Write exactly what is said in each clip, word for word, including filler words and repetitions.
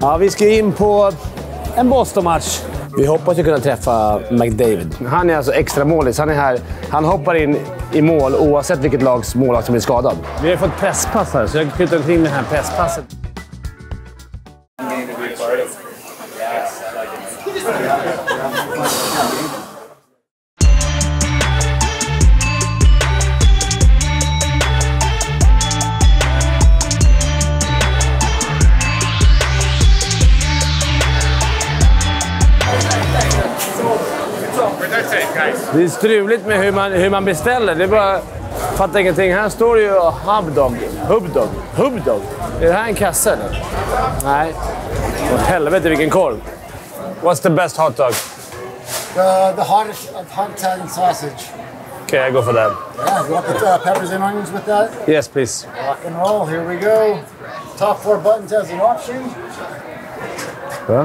Ja, vi ska in på en Boston-match. Vi hoppas ju kunna träffa McDavid. Han är alltså extra målis. Han är här. Han hoppar in i mål oavsett vilket lags mållag som blir skadad. Vi har fått presspass här, så jag kutar omkring med det här presspasset. Det är struligt med hur man, hur man beställer. Det är bara... Fattar ingenting. Här står det ju Hubdog. Hubdog. Hubdog. Är det här en kasse eller? Nej. Åh helvete vilken korv. What's the best hot dog? The, the hottest of hot Italian sausage. Okay, I go for that. Yeah, you want the uh, peppers and onions with that? Yes, please. Rock and roll. Here we go. Top four buttons as an option. Va?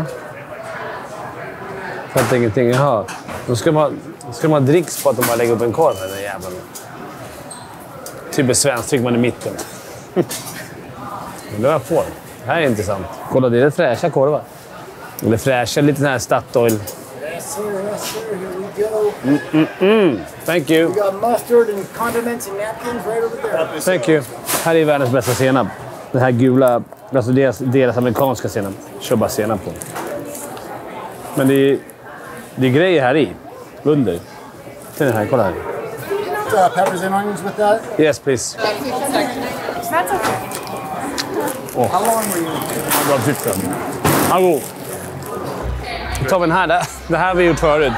Fattar ingenting. Jaha. Då ska man, ska man dricks på att de bara lägger upp en korv här, den jäveln. Typ ett svenskt trycker man i mitten. Men det jag får. Det här är intressant. Kolla, det är fräscha korvar. Eller fräscha, lite sån här Statoil. Yes sir, yes sir. Here we go. Mm, mm, mm. Thank you. We got mustard and condiments and napkins right over there. Thank you. Här är världens bästa senap. Den här gula, alltså deras, deras amerikanska senap. Kör bara senap på. Men det är, det är grejer här i. Under. Den här, kolla här. Uh, peppers and onions with that? Yes, please. That's okay. Oh. How long were you? Bra tyckte jag. Hallå. Då tar vi den här. Där. Det här har vi gjort förut.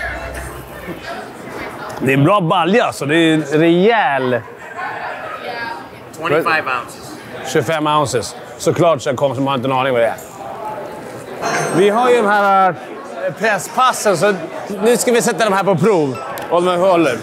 Det är en bra balja, så det är en rejäl... twenty-five ounces. tjugofem ounces. Såklart så kommer som man inte en aning vad det är. Vi har ju de här presspassen, så nu ska vi sätta dem här på prov. Och de håller.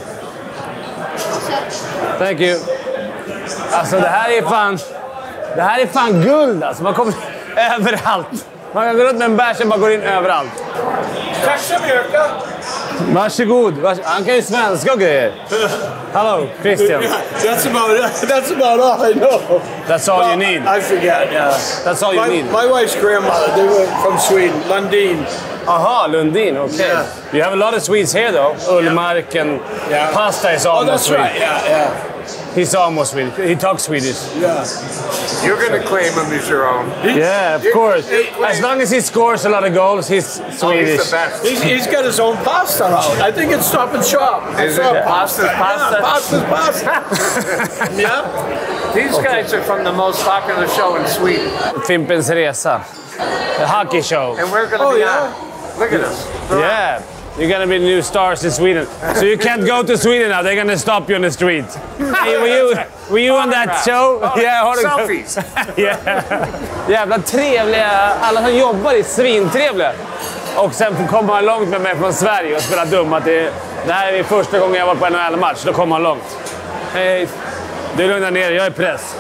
Thank you. Alltså det här är fan... Det här är fan guld alltså. Man kommer överallt. Man kan gå runt med en bärs och bara går in överallt. Tack så mycket! Varsågod. Vars Han kan ju svenska och grejer. Hello, Christian. That's about that's about all I know. That's all you need. I forget, yeah. That's all you my, need. My wife's grandmother, they were from Sweden, Lundin. Aha, Lundin, okay. Yeah. You have a lot of Swedes here though. Ullmark and Yeah. Pasta is Oh, almost that's Swedish. right, yeah, yeah. He's almost Swedish. He talks Swedish. Yeah. You're going to claim him as your own. Yeah, of course. As long as he scores a lot of goals, he's Oh, Swedish. he's the best. He's, he's got his own pasta out. I think it's Stop and Shop. Is it Pasta's Pasta? Yeah, Pasta's Pasta. Yeah. These guys are from the most popular show in Sweden. Fimpens Resa. The hockey show. And we're going to Oh, be yeah. on. Look at us. Yeah. You're gonna be new stars in Sweden. So you can't go to Sweden now. They're gonna stop you on the street. Hey, were you, were you on that show? Oh, Yeah, har du- selfies. Yeah. Jävla trevliga. Alla som jobbar är svintrevliga. Och sen kommer man långt med mig från Sverige och spelar dum. Att det, det här är första gången jag var på en N H L-match. Då kommer man långt. Hej, du lugnar ner. Jag är press.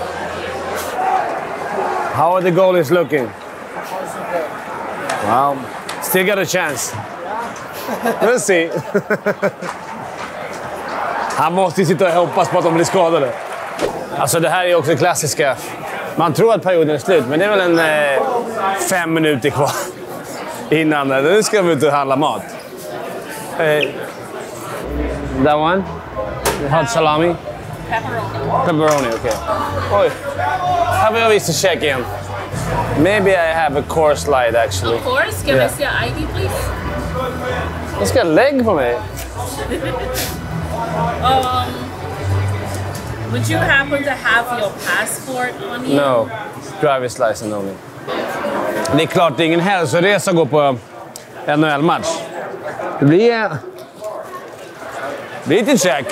How are the goalies looking? Wow. Still got a chance. We'll see. Han måste ju sitta och hoppas på att de blir skadade. Alltså det här är också klassiska. Man tror att perioden är slut, men det är väl en eh, fem minuter kvar innan. Nu ska vi ut och handla mat. Eh, that one? Hot salami? Pepperoni. Pepperoni, okay. Oj. Här vill jag visa check in. Maybe I have a course light actually. Of course. Can Yeah. I see your I D, please? Jag ska lägga på mig. Um, would you happen to have your passport on you? No, driver's license only. Det är klart det är ingen hälsoresa att gå på N H L-match. Det blir... Det blir lite check.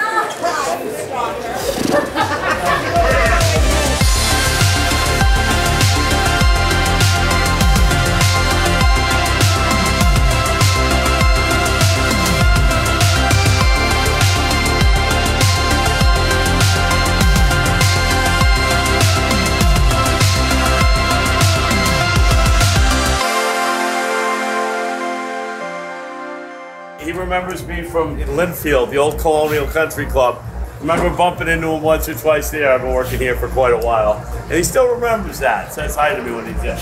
He remembers me from Linfield, the old Colonial Country Club. I remember bumping into him once or twice there. I've been working here for quite a while. And he still remembers that. Says hi to me when he's there.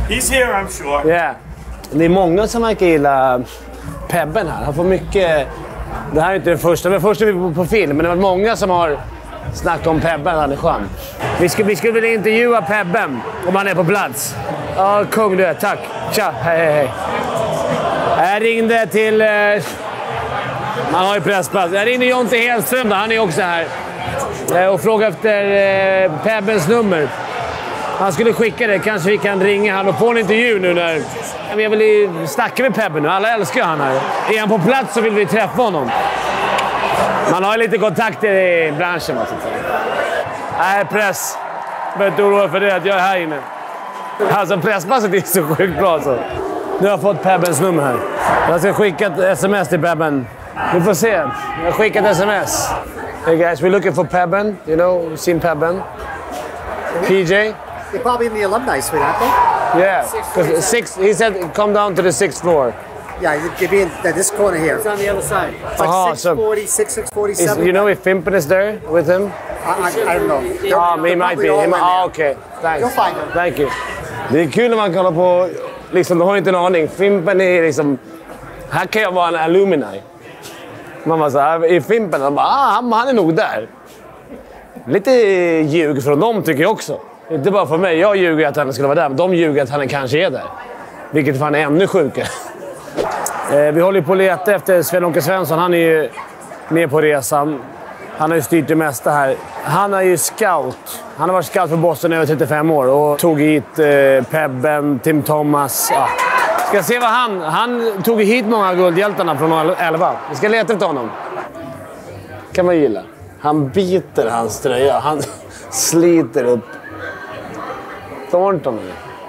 He's here, I'm sure. Yeah. Det är många som verkar gilla Pebben här. Han får mycket... Det här är inte det första, men först är vi på, på film. Men det var många som har snackat om Pebben. Han är skön. Vi skulle, vi skulle vilja intervjua Pebben om han är på plats. Ja, kung du är. Tack. Tja, hej, hej, hej. Jag ringde till... Eh, man har ju pressplats. Jag ringde Jonte Hedström då. Han är också här. Eh, och frågade efter eh, Pebbens nummer. Han skulle skicka det. Kanske vi kan ringa han och få en intervju nu när... Jag vill snacka med Pebben nu. Alla älskar ju han här. Är han på plats så vill vi träffa honom. Man har ju lite kontakter i branschen. Nej, press. Jag är inte orolig för det att jag är här inne. Alltså presspasset är så sjukt bra så. Nu har jag fått Pebbens nummer här. Jag ska skicka ett sms till Pebben. Vi får se. Jag har skickat ett sms. Hey guys, we're looking for Pebben. You know, seen Pebben. P J. They're probably in the alumni suite, aren't they? Yeah, because six. He said come down to the sixth floor. Yeah, you'd be in this corner here. It's on the other side. It's like Uh-huh, six so- forty, six, six forty-seven. Is, you know if Fimpen is there with him? I, I, I don't know. They're- Ah, he they're might probably be. all He in might, there. ah, okay. Thanks. You'll find him. Thank you. Det är kul när man kollar på... Liksom, de har inte en aning. Fimpen är liksom... Här kan jag vara en alumni. Man bara så här, i Fimpen, de bara, ah, han, han är nog där. Lite ljug från dem tycker jag också. Inte bara för mig. Jag ljuger att han skulle vara där, men de ljuger att han kanske är där. Vilket fan är ännu sjukare. Eh, vi håller på att leta efter Sven-Åke Svensson. Han är ju med på resan. Han har ju styrt det mesta här. Han är ju scout. Han har varit scout för Boston i över trettiofem år. Och tog hit eh, Pebben, Tim Thomas. Ja. Ska se vad han... Han tog hit många guldhjältarna från elva. Vi ska leta efter honom. Kan man gilla. Han biter hans tröja. Han sliter upp. Thornton.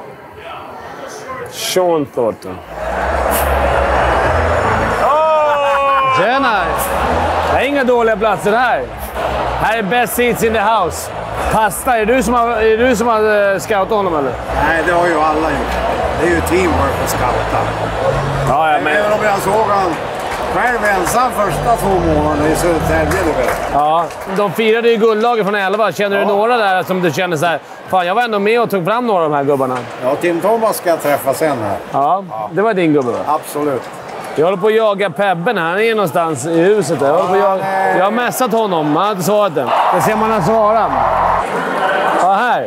Sean Thornton. Tjena! Det är inga dåliga platser här. Här är best seats in the house. Pasta, är du som har, är du som har uh, scoutat honom eller? Nej, det har ju alla gjort. Det är ju teamwork att scouta. Ja, ja, men... Även om jag såg han själv ensam första två månaderna i Södertälje, du vet. Ja, de firade ju guldlaget från elva. Känner du några där som du känner så här, fan jag var ändå med och tog fram några av de här gubbarna? Ja, Tim Thomas ska jag träffa sen här. Ja, det var din gubbe va? Absolut. Jag håller på att jaga Pebben. Han är någonstans i huset. Jag, håller på att jaga... jag har messat honom. Han har inte svarat än. Det ser man att svara. Ja, här.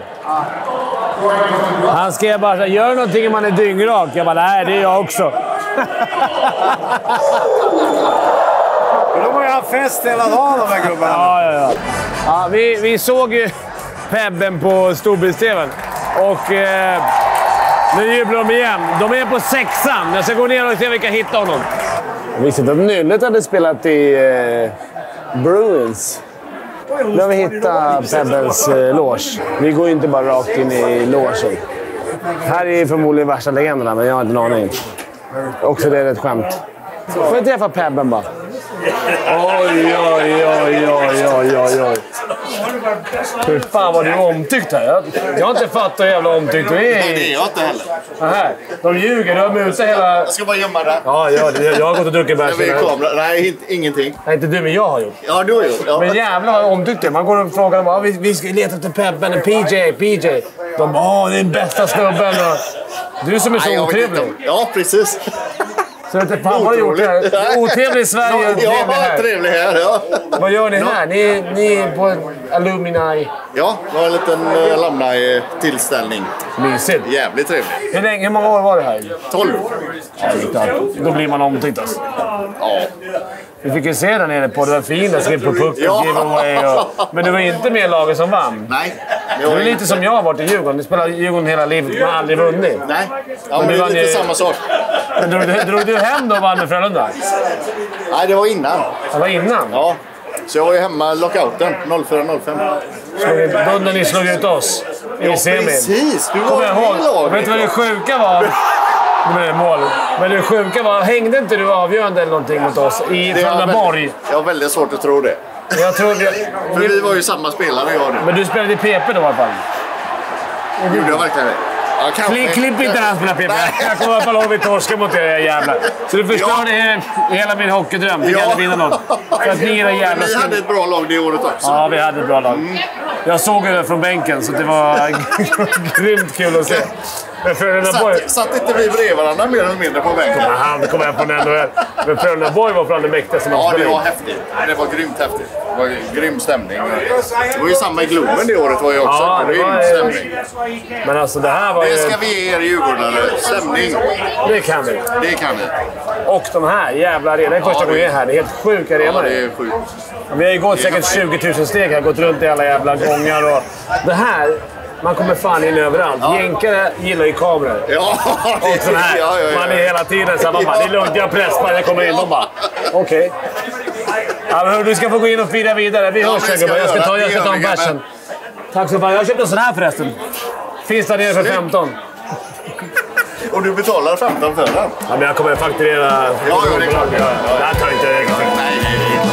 Han skrev bara så här, gör någonting om man är dyngrak. Jag bara, nej det är jag också. Men de har ju haft fest hela dagen, de här gubbarna. Ja, ja, ja. Ja, vi, vi såg ju Pebben på storbilds-tvn. Och eh, nu jublar de igen. De är på sexan. Jag ska gå ner och se om vi kan hitta honom. Jag visste inte att Nyllet hade spelat i eh, Bruins. Nu har vi hittat Pebbens eh, loge. Vi går ju inte bara rakt in i logen. Här är förmodligen värsta legenderna, men jag har inte en aning. Också det är ett skämt. Får jag träffa Pebben bara? Oj, oj, oj, oj, oj, oj, oj. Hur fan var du omtyckt här? Jag, jag har inte fattat hur jävla omtyckt du är. Nej, det är jag inte heller. Aha, de ljuger, du har mutat hela... Jag ska bara gömma det. Ja, ja, jag har gått och druckit bärs. Jag vill kamera. Nej, inte, ingenting. Nej, inte du, men jag har gjort. Ja, du har gjort. Ja. Men jävlar vad omtyckt det. Man går och frågar dem, ah, vi, vi ska leta efter Pebben, P J, P J. De bara, åh, det är den bästa snubben. Och du som är så Nej, jag vet otrevlig. inte. Ja, precis. Så vet inte fan vad har du gjort här. Otrevlig i Sverige, Ja, trevlig här. trevlig här. Ja. Vad gör ni här? Ni, ni är på alumni. Ja, det var en liten uh, alumni-tillställning. Mysigt. Jävligt trevlig. Hur, länge, hur många år var det här? tolv. Ja, lite allt. Då blir man omtyckt alltså. Ja. Vi fick ju se där nere på, det var fint, jag skrev på puck och Ja. giveaway. Och, men du var inte med i laget som vann. Nej. Det är lite som jag har varit i Djurgården. Du spelar Djurgården hela livet, men aldrig vunnit. Nej, ja, Men men du det är vann lite ju- samma sak. Men drog, du- drog du hem då och vann med Frölunda? Nej, det var innan. Det var innan. Ja. Så jag var ju hemma lockouten noll fyra noll fem. Då när ni slog ut oss i semin. Precis, du var Kommer jag ihåg. i laget. Vet du vad det sjuka var? Det blev mål. Men det sjuka var, hängde inte du avgörande eller någonting mot oss i Det har Frölundaborg? väldigt- Jag har väldigt svårt att tro det. Jag tror vi, För vi var ju samma spelare, jag och du. Men du spelade i P P då i alla fall? Gjorde jag verkligen det? Ja, kanske. Klipp, klipp inte när han spelar P P. Jag kommer i alla fall ihåg vi torskar mot er jävlar. Så du förstörde he- hela min hockeydröm. Vi Ja. kan vinna något. För att ni är jävla Vi hade ett bra lag det året också. Ja, vi hade ett bra lag. Jag såg det från bänken, så det var grymt kul att se. Men Frölunda Boy... Satt, satt inte vi bredvid varandra mer eller mindre på bänken? Men han kom hem från N H L. Men Frölunda Boy var från det mäktigaste man Ja, spelade. det var häftigt. Det var grymt häftigt. Det var grym stämning. Det var ju samma i Globen det året var ju också. Ja, det grym var... stämning. Men alltså det här var Det ju... ska vi ge er Djurgårdare. Stämning. Det kan vi. Det kan ni. Och de här jävla arenorna. Det är första Ja, gången jag är här. Det är helt sjuk arena. Ja, det är sjukt. Vi har ju gått säkert tjugo tusen steg här. Gått runt i alla jävla gångar. Och det här... Man kommer fan in överallt. Ja. Jänkare gillar ju kameror. Ja, det och sån här. Ja, ja, ja. Man är hela tiden så här, man bara, det är lugnt, jag pressar, jag kommer in. De bara, okej. Okay. Ja, du ska få gå in och fira vidare. Vi ja, hörs säkert. Jag ska ta, jag ska ta en bärsen. Tack så mycket. Jag har köpt en sån här förresten. Finns där nere för femton. Och du betalar femton för den? Ja, men jag kommer fakturera... Ja, ja, det är klart. Ja, det här tar inte egen. Nej, nej, nej.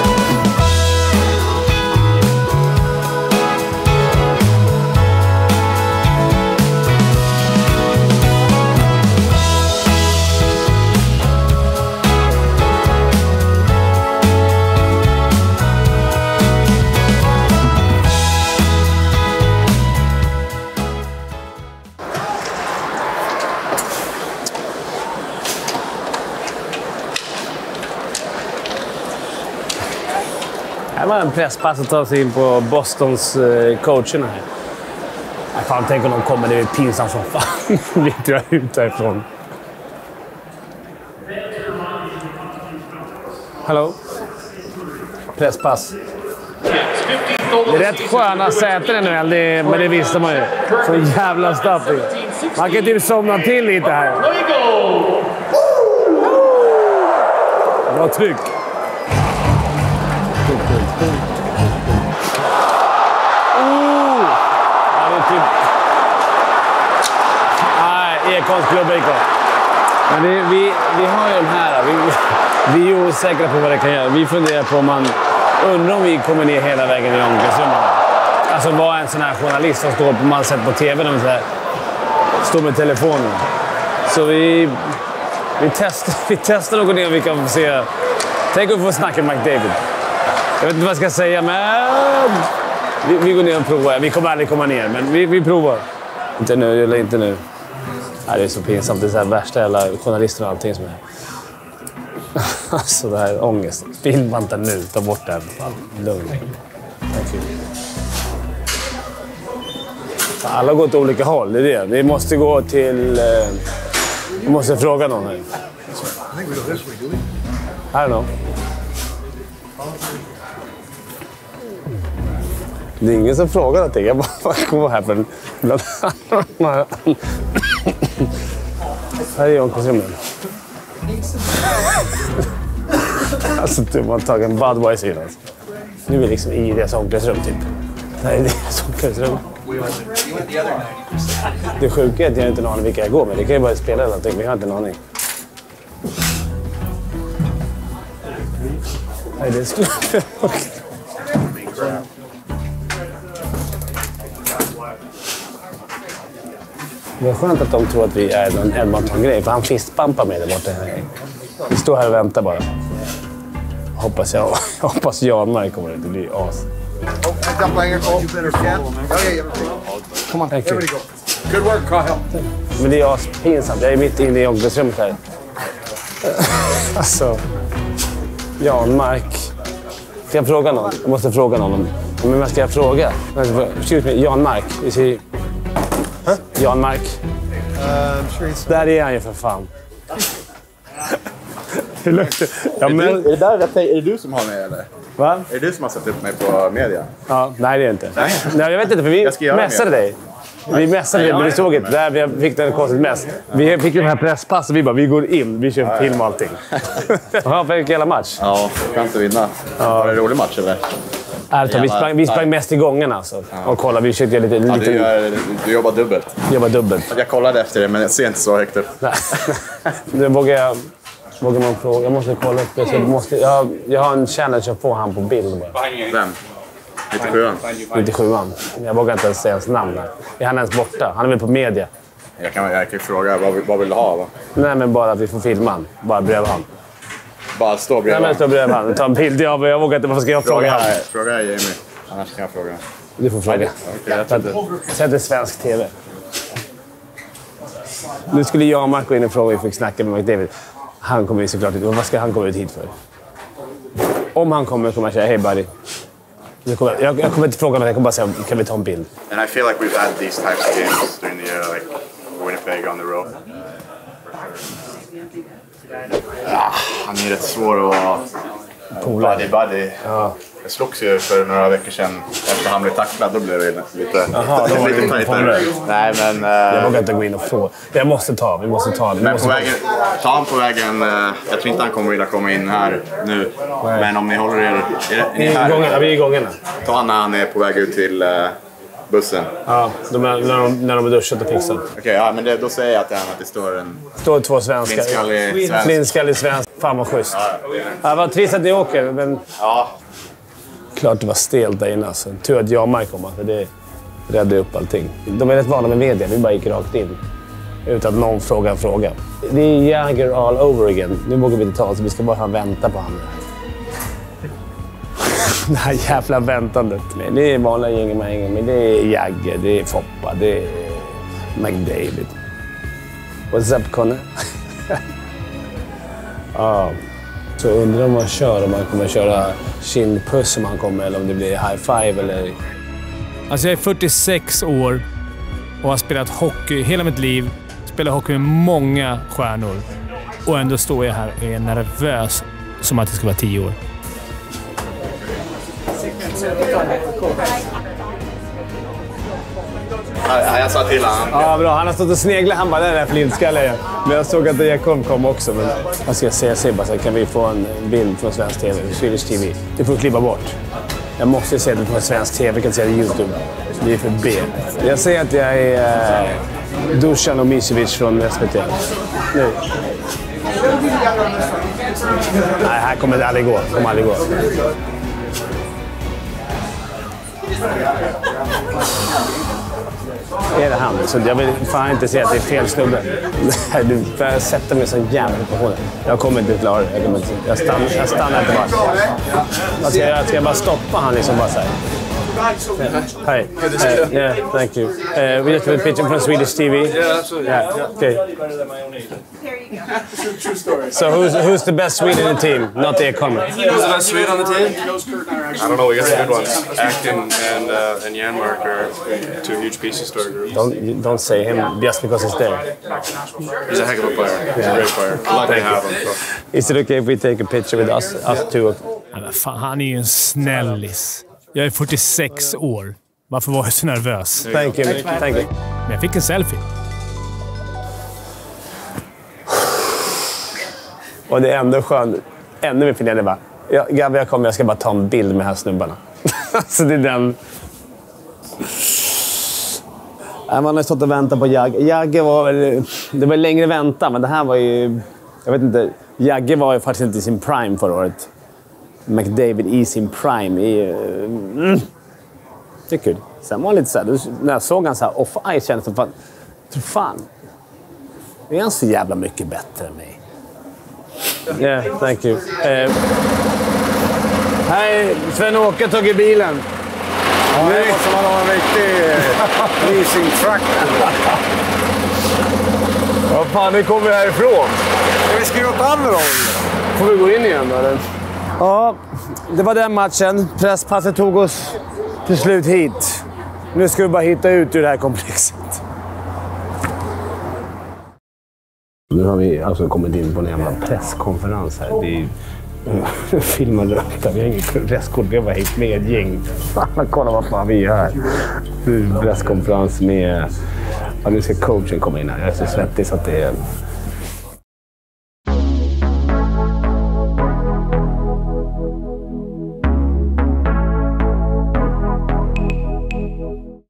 Det var en presspass att ta sig in på Bostons eh, coacherna här. Jag fan, tänk om de kommer, det är pinsamt som fan. Vi drar ut därifrån. Hallå? Presspass. Det är rätt sköna säten i N H L, det, men det visste man ju. Så jävla stappig. Man kan typ somna till lite här. Bra tryck. Oh! Ja, det är typ... Nej, Ekholms klubb Ekholm. Men vi, vi, vi har ju de här. Vi, vi är osäkra på vad det kan göra. Vi funderar på om man... Undrar om vi kommer ner hela vägen i omklädningsrummet. Alltså vad en sån här journalist som står på, man sett på tv när man så här, står med telefonen. Så vi... Vi testar, vi testar att gå ner och vi kan få se... Tänk om vi får snacka med McDavid. Jag vet inte vad jag ska säga, men... Vi, vi går ner och provar. Vi kommer aldrig komma ner, men vi, vi provar. Inte nu, eller inte nu. Nej, det är så pinsamt. Det är så här värsta jävla journalister och allting som är... Alltså det här är ångest. Filma inte nu. Ta bort den. Lugn. Okay. Alla går åt olika håll, det är det. Vi måste gå till... Eh... Vi måste fråga någon här. I don't know. Det är ingen som frågar någonting. Jag bara går här för en... Här är omklädningsrummet. Alltså, du har tagit en Budweiser i alltså. Nu är vi liksom i deras omklädningsrum, typ. Det här är deras omklädningsrum. Det sjuka är att jag inte har en aning vilka jag går med. Det kan ju bara spela eller någonting, men jag har inte en aning. Nej, det skulle... Det är skönt att de tror att vi är en Edmonton-grej, för han fistpampar mig där borta. Vi står här och väntar bara. Hoppas jag, jag hoppas Jan-Mark kommer. Det blir as. Kom on, thank you. Good work, Kyle. Men det är aspinsamt. Jag är mitt inne i omklädningsrummet här. Alltså, Jan-Mark. Ska jag fråga någon? Jag måste fråga någon. Men vad ska jag fråga? Excuse me, Jan-Mark. Is he... Huh? Jan-Mark. Uh, sure där är han ju för fan. Det luktar... Ja, men... är, det, är, det där, är det du som har mig eller? Va? Är det du som har satt upp mig på media? Ja, nej det är inte. Nej. Nej, jag vet inte, för vi mässade dig. Vi mässade dig, men du såg inte. Där vi fick en konstigt mäss. Vi fick den här presspass och vi bara, vi går in. Vi kör film och allting. Ja, fick hela match. Ja, kan inte vinna. Ja. Var det en rolig match eller? Ärligt, vi sprang, vi sprang mest i gången alltså. Ja. Och kolla, vi försökte lite... Ja, lite... Du, gör, du jobbar dubbelt. Jobbar dubbelt. Jag kollade efter det, men jag ser inte så högt upp. Det vågar jag... Vågar man fråga? Jag måste kolla upp det. Så jag, måste, jag, jag har en challenge att få han på bild bara. Vem? nittiosjuan? nittiosjuan. Jag vågar inte ens säga hans namn där. Är han ens borta? Han är väl på media. Jag kan, jag kan fråga, vad, vad vill du ha? Va? Nej, men bara att vi får filma han. Bara bredvid han. Bara stå bredvid Nej, men stå bredvid han. Ta en bild. Jag, jag vågar inte. Varför ska jag fråga, fråga han? Fråga Jamie. Annars kan jag fråga. Du får fråga. Sätt det svensk tv. Nu skulle jag och Mark gå in och fråga och vi fick snacka med McDavid. Han kommer ju såklart ut. Vad ska han komma ut hit för? Om han kommer kommer jag säga, hej buddy. Jag kommer, jag, jag kommer inte fråga något, jag kommer bara säga, kan vi ta en bild? And I feel like we've had these types of games during the year, like Winnipeg on the road. Ah, han är rätt svår att vara buddy buddy. Ja. Jag slogs ju för några veckor sedan efter han blev tacklad, då blev det lite, Aha, då var lite tajtare. Nej, men... Uh, jag vågar inte gå in och fråga. Jag måste ta, vi måste ta. Vi men måste på vägen, ta han på vägen, uh, jag tror inte han kommer vilja komma in här nu. Nej. Men om ni håller er, är, är ni här? Gången, vi är i gången. Ta han när han är på väg ut till uh, bussen. Ja, de är, när, de, när de är duschat och fixat. Okej, okay, ja, men det, då säger jag att det, att det står en... Står två svenskar. Flintskallig svensk. Flintskallig svensk. Fan vad schysst. Ja, ja. Det var trist att ni åker, men... Ja. Klart det var stelt där inne. Alltså. Tur att jag och Mike kom, för det räddade upp allting. De är rätt vana med media, vi bara gick rakt in. Utan att någon frågar en fråga. Det är Jagger all over again. Nu vågar vi inte ta oss, vi ska bara vänta på honom. Det här jävla väntandet. Det är vanliga gängen med gängen, men det är Jagger, det är Foppa, det är McDavid. What's up, Conor? Ja. Så undrar om man kör, om man kommer köra kindpuss om han kommer, eller om det blir high five eller... Alltså jag är fyrtiosex år och har spelat hockey hela mitt liv. Spelat hockey med många stjärnor. Och ändå står jag här och är nervös som att det ska vara tio år. Ja, jag sa till han. Ja, bra. Han har stått och sneglat. Han bara, den där flintskallen. Men jag såg att Jakob kom också. Men jag ska säga, säga bara så här, kan vi få en bild från svensk tv? Swedish T V. Du får klippa bort. Jag måste se det på svensk tv. Jag kan se det på YouTube. Det är för B. Jag säger att jag är eh, Dusan och Misevic från S V T. Nu. Nej, här kommer det aldrig gå. Det kommer aldrig gå. Är det han? Så jag vill fan inte säga att det är fel snubbe. Du får sätta mig så jävla på honom. Jag kommer inte klara det. Jag, kommer inte, jag, stannar, jag stannar inte bara. Vad ska jag göra? Ska jag bara stoppa han liksom bara så här? Hi. Uh, yeah, thank you. Uh, we just have a picture from Swedish T V. Yeah, absolutely. Yeah, yeah. okay. Here you go. True story. So who's who's the best Swede in the team? Not the Economy. Who's the best Swede on the team? I don't know. We got some good ones. Acton and uh, and Janmark are two huge pieces to our group. Don't don't say him just because he's there. He's a heck of a player. He's a great player. Lucky to have him. So. Is it okay if we take a picture with us, us two? Men fan, han är ju en snällis. Jag är fyrtiosex år. Varför var jag så nervös? Thank you. Thank you. Men jag fick en selfie. Och det är ändå skönt. Ännu mer finner jag bara. Jag, Gabby, jag kommer. Jag ska bara ta en bild med de här snubbarna. Så det är den... Man har stått och väntat på Jagge. Jagge var väl... Det var längre väntan, men det här var ju... Jag vet inte. Jagge var ju faktiskt inte i sin prime förra året. McDavid i sin prime. I, mm. Det är kul. Sen var han lite så här... När jag såg han så här off-ice kändes det fan... Tror fan... Är han så jävla mycket bättre än mig? Yeah, thank you. Uh, Hej, Sven-Åke tog i bilen. Ja, nu måste man ha en riktig leasing truck. Vad fan, nu kommer vi härifrån. Ska vi skriva åt andra håll? Får vi gå in igen då? Eller? Ja, det var den matchen. Presspasset tog oss till slut hit. Nu ska vi bara hitta ut ur det här komplexet. Nu har vi alltså kommit in på en jävla presskonferens här. Det är ju filmar rökta. Vi har ingen presskort. Vi har bara hit med ett gäng. Kolla vad fan vi gör här. Presskonferens med... Ja, nu ska coachen komma in här. Jag är så svettig så att det är...